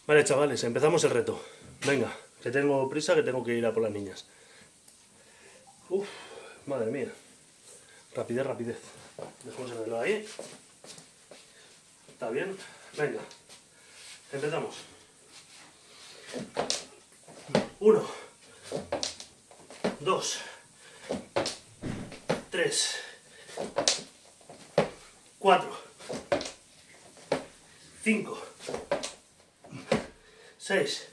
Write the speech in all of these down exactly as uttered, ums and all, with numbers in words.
Vale, chavales, empezamos el reto. Venga, que tengo prisa, que tengo que ir a por las niñas. Uf, madre mía. Rapidez, rapidez. Dejamos el reloj ahí. Está bien. Venga, empezamos. Uno, dos, tres, cuatro, cinco, seis,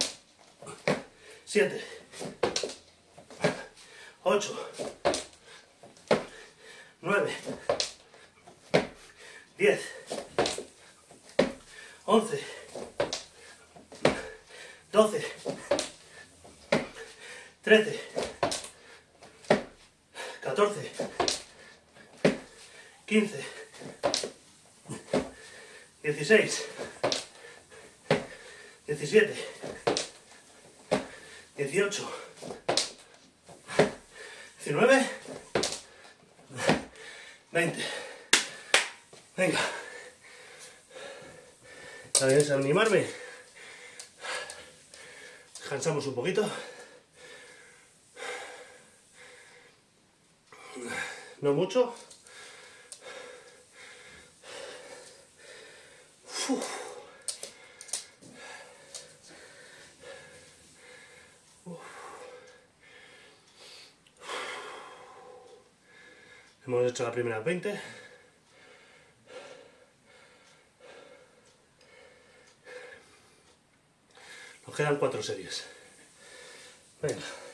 siete, ocho, nueve, diez, once, doce, trece, catorce, quince, dieciséis, diecisiete, dieciocho, diecinueve, veinte. Venga. ¿Sabéis animarme? Descansamos un poquito. No mucho. Uf. Uf. Hemos hecho la primera veinte. Nos quedan cuatro series. Venga.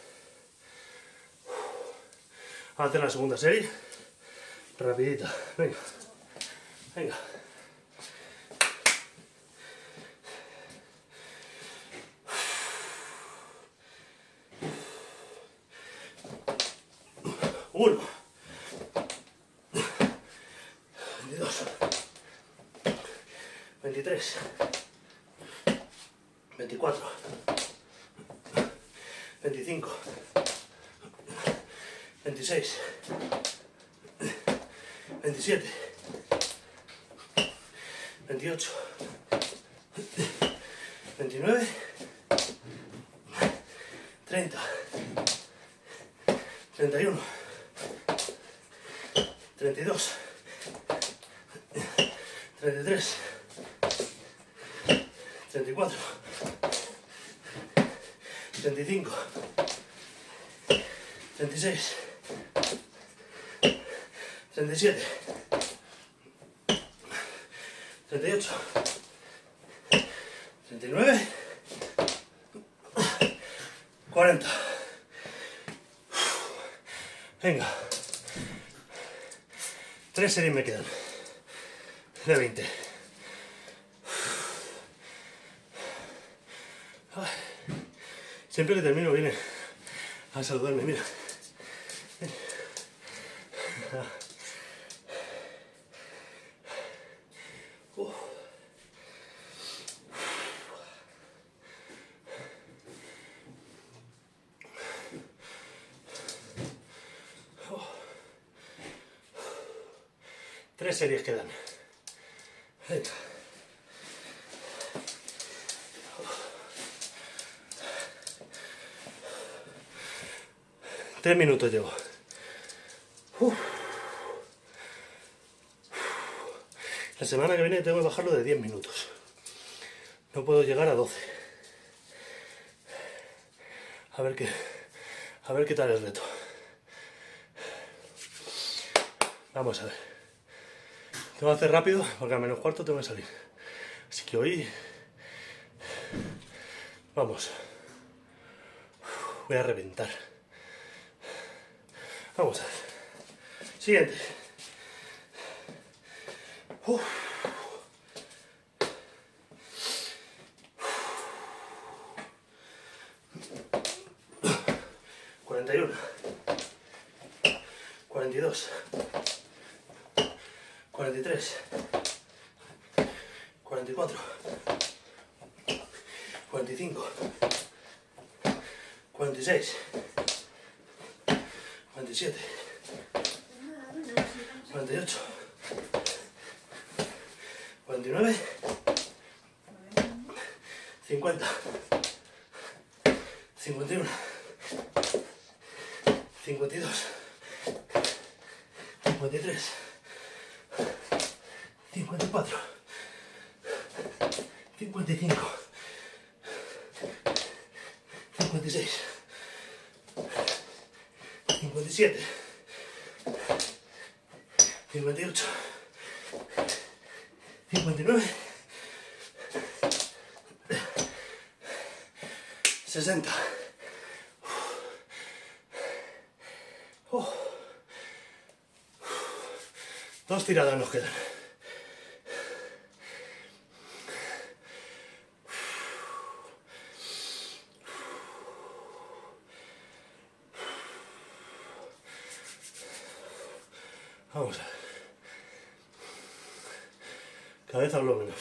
Vamos a hacer la segunda serie. Rapidita. Venga. Venga. Uno. Veintidós. Veintitrés. Veinticuatro. Veinticinco. Veintiséis. Veintisiete. Veintiocho. Veintinueve. Treinta. Treinta y uno. Treinta y dos. Treinta y tres. Treinta y cuatro. Treinta y cinco. Treinta y seis. Treinta y siete. Treinta y ocho. Treinta y nueve. Cuarenta. Venga. Tres series me quedan. De veinte. Siempre que termino viene a saludarme, mira. Uh. Uh. Tres series quedan. Venga. Tres minutos llevo. Uf. La semana que viene tengo que bajarlo de diez minutos. No puedo llegar a doce. A ver qué, a ver qué tal el reto. Vamos a ver. Tengo que hacer rápido porque a menos cuarto tengo que salir. Así que hoy... Vamos. Voy a reventar. Vamos a ver. Siguiente. Uf. cuarenta y uno. cuarenta y dos. cuarenta y tres. cuarenta y cuatro. cuarenta y cinco. cuarenta y seis. cuarenta y siete. cuarenta y ocho. cuarenta y nueve. cincuenta, cincuenta y uno, cincuenta y dos, cincuenta y tres, cincuenta y cuatro, cincuenta y cinco, cincuenta y seis, cincuenta y siete, cincuenta y ocho, cincuenta y nueve, sesenta. Oh. Dos tiradas nos quedan. Vamos a ver. Cabeza hablo menos.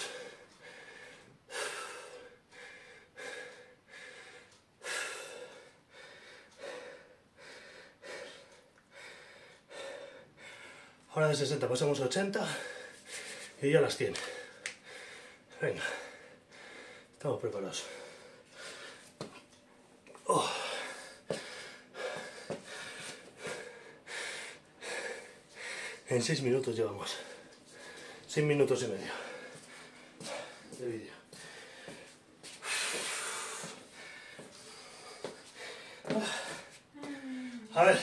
Ahora de sesenta pasamos a ochenta y ya las tiene. Venga, estamos preparados. Oh. En seis minutos llevamos. Seis minutos y medio de vídeo. A ver.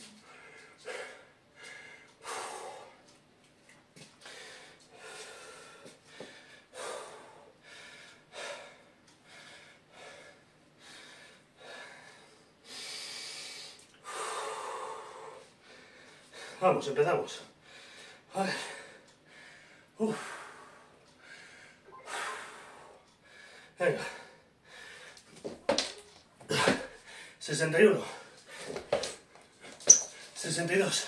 Vamos, empezamos. A ver. Uf. Venga. sesenta y uno. sesenta y dos.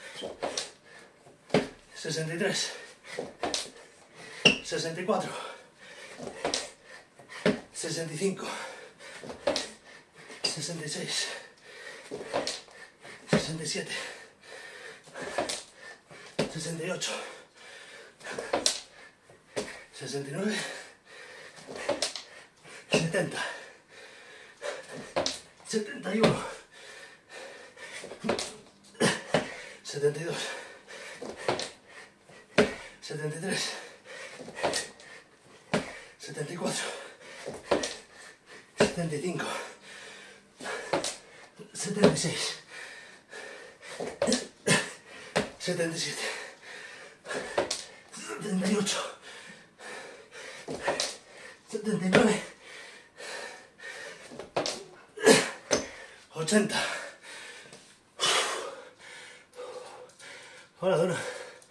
sesenta y tres. sesenta y cuatro. sesenta y cinco. sesenta y seis. sesenta y siete. sesenta y ocho, sesenta y nueve, setenta, setenta y uno, setenta y dos, setenta y tres, setenta y cuatro, setenta y cinco, setenta y seis, setenta y siete, setenta y ocho, setenta y nueve, ochenta. Hola, Dona.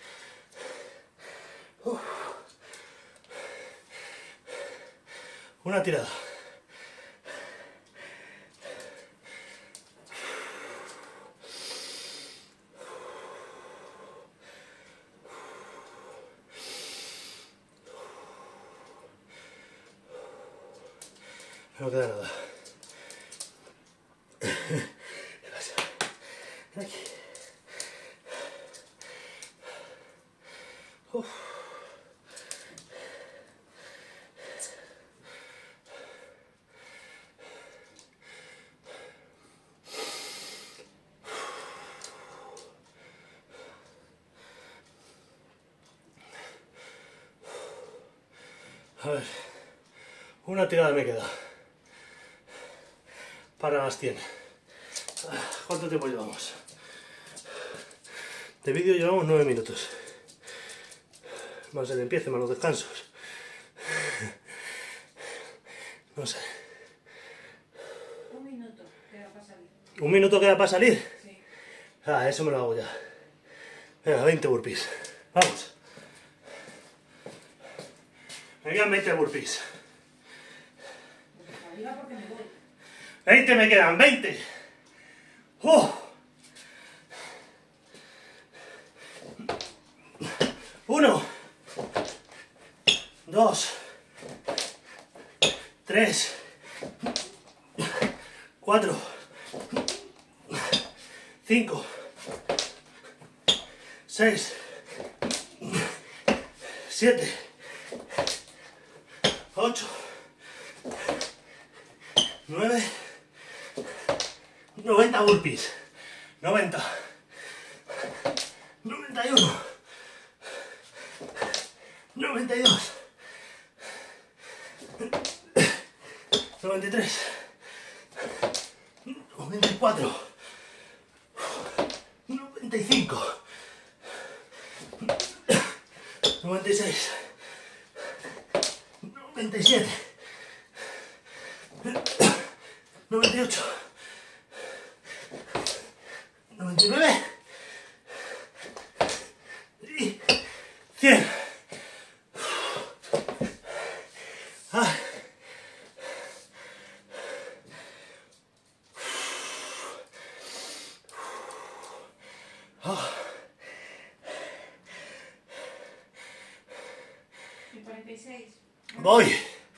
Una tirada. No queda nada. ¿Qué pasa? Aquí. Uf. A ver, una tirada me queda. Para las cien. ¿Cuánto tiempo llevamos? De vídeo llevamos nueve minutos. Más el empiece, más los descansos. No sé. Un minuto queda para salir. ¿Un minuto queda para salir? Sí. Ah, eso me lo hago ya. Venga, veinte burpees. Vamos. Me quedan veinte burpees. Pues diga porque me voy. veinte me quedan, veinte. ¡Oh! Uno. Dos. Tres. Cuatro. Cinco. Seis. Siete. Ocho. nueve, noventa burpees, noventa, noventa y uno, noventa y dos, noventa y tres, noventa y cuatro, noventa y cinco, noventa y seis, noventa y siete, noventa y ocho, noventa y nueve y cien. Ah. Ah. Y cuarenta y seis. Voy.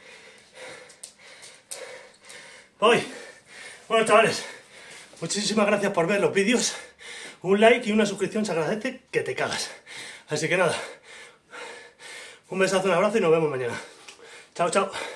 Voy. Bueno, chavales, muchísimas gracias por ver los vídeos. Un like y una suscripción se agradece que te cagas. Así que nada, un besazo, un abrazo y nos vemos mañana. Chao, chao.